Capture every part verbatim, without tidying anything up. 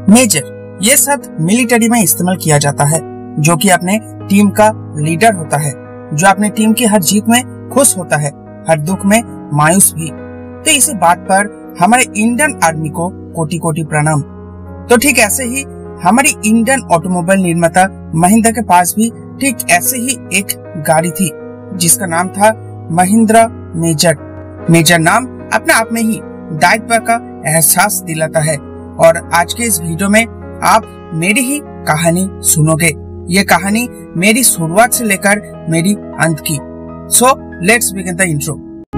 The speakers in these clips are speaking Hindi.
मेजर ये शब्द मिलिट्री में इस्तेमाल किया जाता है, जो कि अपने टीम का लीडर होता है, जो अपने टीम की हर जीत में खुश होता है, हर दुख में मायूस भी। तो इसी बात पर हमारे इंडियन आर्मी को कोटि कोटि प्रणाम। तो ठीक ऐसे ही हमारी इंडियन ऑटोमोबाइल निर्माता महिंद्रा के पास भी ठीक ऐसे ही एक गाड़ी थी, जिसका नाम था महिंद्रा मेजर। मेजर नाम अपने आप में ही दायित्व का एहसास दिलाता है। और आज के इस वीडियो में आप मेरी ही कहानी सुनोगे। ये कहानी मेरी शुरुआत से लेकर मेरी अंत की। So let's begin the intro.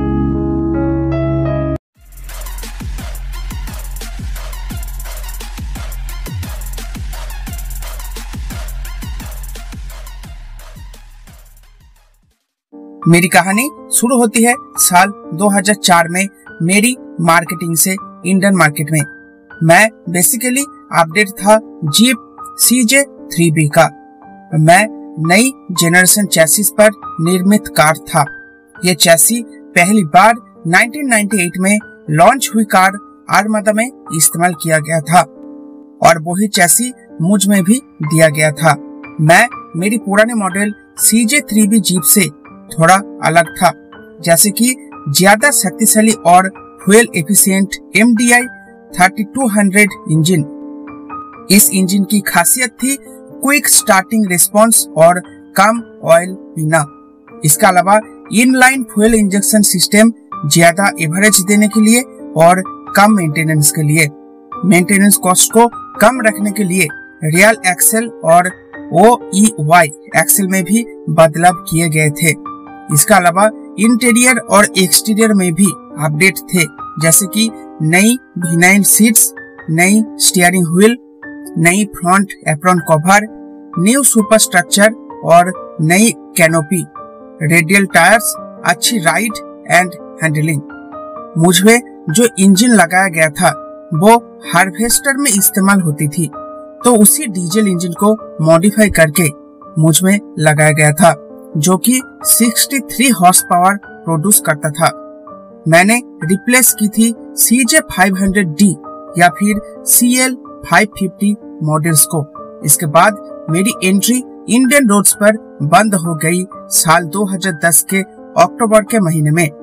मेरी कहानी शुरू होती है साल दो हज़ार चार में मेरी मार्केटिंग से इंडियन मार्केट में। मैं बेसिकली अपडेट था jeep C J three B का। मैं नई जेनरेशन चैसिस पर निर्मित कार था। ये चैसी पहली बार उन्नीस सौ अट्ठानवे में लॉन्च हुई कार आर्मादा में इस्तेमाल किया गया था और वही चैसी मुझ में भी दिया गया था। मैं मेरी पुराने model C J three B jeep से थोड़ा अलग था, जैसे कि ज्यादा शक्तिशाली और fuel efficient M D I thirty two hundred engine. इस इंजन की खासियत थी क्विक स्टार्टिंग रिस्पांस और कम ऑयल पीना। इसके अलावा इनलाइन फ्यूल इंजेक्शन सिस्टम ज्यादा एवरेज देने के लिए और कम मेंटेनेंस के लिए। मेंटेनेंस कॉस्ट को कम रखने के लिए रियल एक्सेल और ओ ई वाई एक्सेल में भी बदलाव किए गए थे। इसके अलावा इंटीरियर और एक्सटीरियर में भी अपडेट थे, जैसे कि नई विनाइल सीट्स, नई स्टीयरिंग व्हील, नई front apron cover, new super structure और नई कैनोपी, रेडियल टायर्स, अच्छी राइड एंड हैंडलिंग। मुझे जो इंजन लगाया गया था वो हार्वेस्टर में इस्तेमाल होती थी, तो उसी डीजल इंजन को मॉडिफाई करके मुझ में लगाया गया था, जो कि तिरेसठ हॉर्स पावर प्रोड्यूस करता था। मैंने रिप्लेस की थी C J five hundred D या फिर C L five fifty models को। इसके बाद मेरी एंट्री इंडियन रोड्स पर बंद हो गई साल दो हज़ार दस के अक्टूबर के महीने में।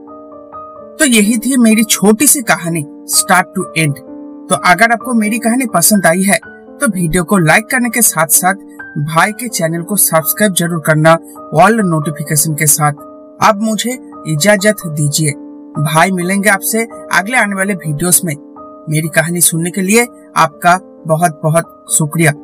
तो यही थी मेरी छोटी सी कहानी स्टार्ट टू एंड। तो अगर आपको मेरी कहानी पसंद आई है तो वीडियो को लाइक करने के साथ साथ भाई के चैनल को सब्सक्राइब जरूर करना ऑल नोटिफिकेशन के साथ। अब मुझे इजाजत दीजिए। भाई मिलेंगे आपसे अगले आने वाले वीडियोस में। मेरी कहानी सुनने के लिए आपका बहुत बहुत शुक्रिया।